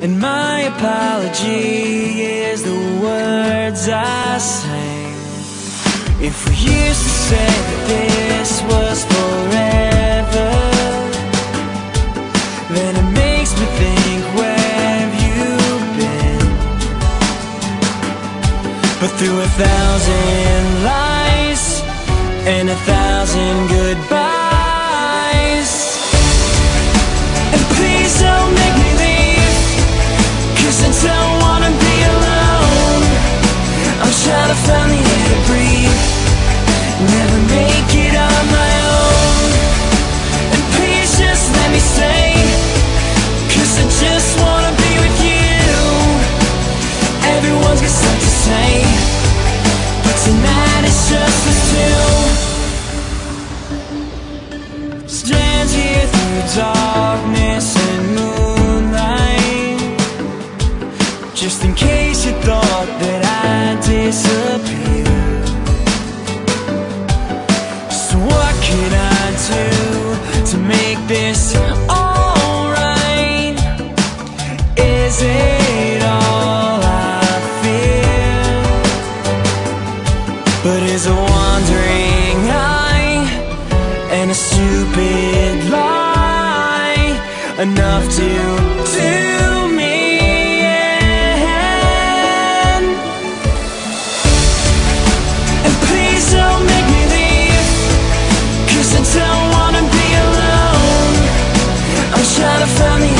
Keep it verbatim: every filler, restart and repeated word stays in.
And my apology is the words I sing. If we used to say that this was forever, then it makes me think, where have you been? But through a thousand lies and a thousand goodbyes, and please don't make me leave, 'cause I don't wanna be alone. I'm trying to find the air to breathe, never make it on my own. And please just let me stay, 'cause I just wanna be with you. Everyone's got something to say, but tonight it's just us two. Stand here through darkness and moonlight, just in case you thought that I'd disappear. So what can I do to make this alright? Is it all I fear? But is a wandering eye and a stupid lie enough to do me in? And please don't make me leave, 'cause I don't wanna be alone. I'm trying to find the